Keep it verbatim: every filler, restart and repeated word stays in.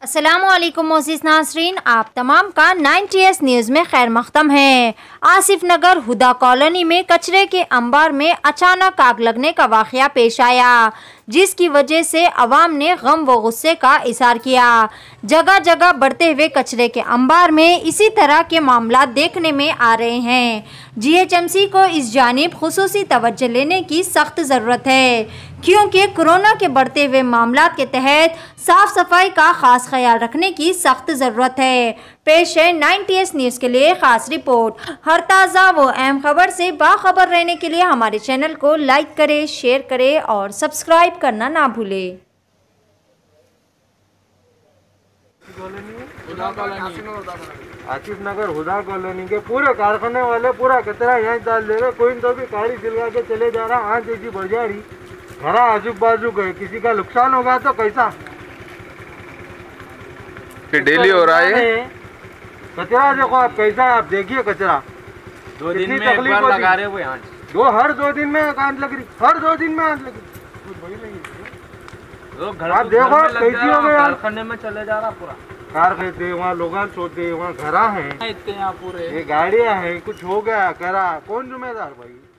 अस्सलामुअलैकुम मोअज़्ज़िज़ नाज़रीन, आप तमाम का नाइनटी एस न्यूज़ में खैर मख्तम है। आसिफ नगर हुदा कॉलोनी में कचरे के अंबार में अचानक आग लगने का वाक़या पेश आया, जिसकी वजह से अवाम ने गम व गुस्से का इज़हार किया। जगह जगह बढ़ते हुए कचरे के अंबार में इसी तरह के मामला देखने में आ रहे हैं। जी एच एम सी को इस जानिब खुसूसी तवज्जो लेने की सख्त ज़रूरत है, क्योंकि कोरोना के बढ़ते हुए मामला के तहत साफ सफाई का खास ख्याल रखने की सख्त ज़रूरत है। पेश है नाइनटी एस न्यूज़ के लिए खास रिपोर्ट। हर ताज़ा व अहम खबर से बाखबर रहने के लिए हमारे चैनल को लाइक करें, शेयर करें और सब्सक्राइब करना ना भूलें। आसिफ नगर हुदा कॉलोनी के पूरे कारखाने वाले पूरा कचरा यहाँ डाल दे रहे। कोई तो भी गाड़ी दिलवा के चले जा रहा। आज जैसी बढ़ जा रही घर आजू बाजू गए, किसी का नुकसान होगा तो कैसा डेली हो रहा है कचरा। देखो आप कैसा, आप देखिए कचरा दो दिन में एक बार लगा रहे हो यहाँ। दो हर दो दिन में आंच लग रही, हर दो दिन में आंच लग रही। आप देखो कैसी हो गए, कारखाने में चले जा रहा पूरा। कार कहते वहाँ लोग सोते, वहाँ घरा है, इतने यहाँ पूरे ये गाड़ियाँ हैं, कुछ हो गया करा, कौन जिम्मेदार भाई।